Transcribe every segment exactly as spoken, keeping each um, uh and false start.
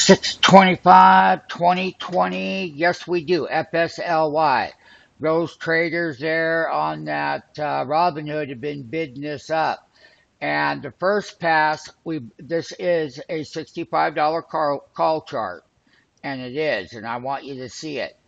six twenty-five, twenty twenty. Yes, we do. F S L Y. Those traders there on that uh, Robinhood have been bidding this up. And the first pass, we this is a sixty-five dollar call, call chart, and it is, and I want you to see it.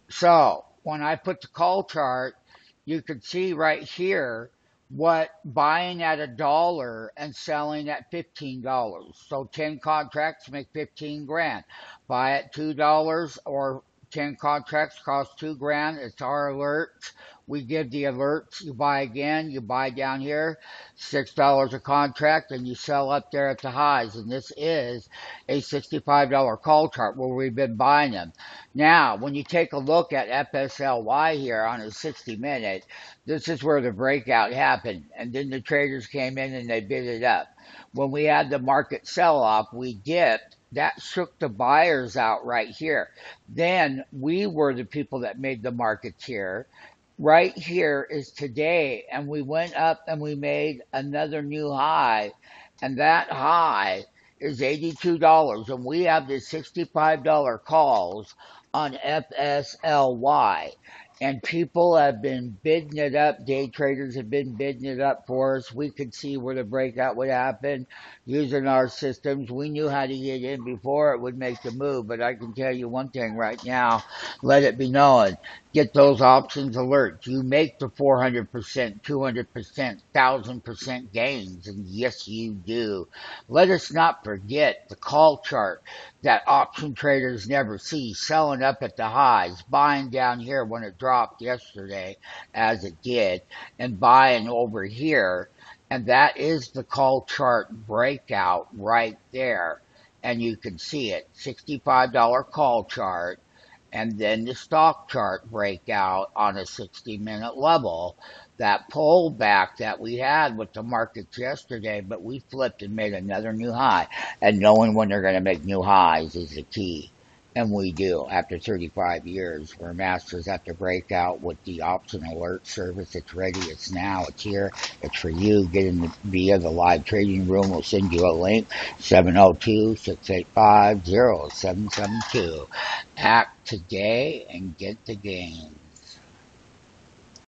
So when I put the call chart, you can see right here what buying at a dollar and selling at fifteen dollars. So ten contracts make fifteen grand. Buy at two dollars or ten contracts cost two grand. It's our alerts. We give the alerts. You buy again, you buy down here, six dollars a contract, and you sell up there at the highs. And this is a sixty-five dollar call chart where we've been buying them. Now, when you take a look at F S L Y here on a sixty minute, this is where the breakout happened. And then the traders came in and they bid it up. When we had the market sell off, we dipped. That shook the buyers out right here. Then we were the people that made the markets here. Right here is today, and we went up and we made another new high, and that high is eighty-two dollars, and we have the sixty-five dollar calls on F S L Y. And people have been bidding it up. Day traders have been bidding it up for us. We could see where the breakout would happen using our systems. We knew how to get in before it would make the move. But I can tell you one thing right now, let it be known. Get those options alerts. You make the four hundred percent, two hundred percent, one thousand percent gains. And yes, you do. Let us not forget the call chart that option traders never see, selling up at the highs, buying down here when it dropped yesterday, as it did, and buying over here. And that is the call chart breakout right there. And you can see it, sixty-five dollar call chart. And then the stock chart breakout on a sixty minute level, that pullback that we had with the markets yesterday, but we flipped and made another new high. And knowing when they're going to make new highs is the key. And we do. After thirty-five years, we're masters at the breakout with the option alert service. It's ready. It's now. It's here. It's for you. Get in the, via the live trading room. We'll send you a link. seven oh two, six eight five, oh seven seven two. Act today and get the game.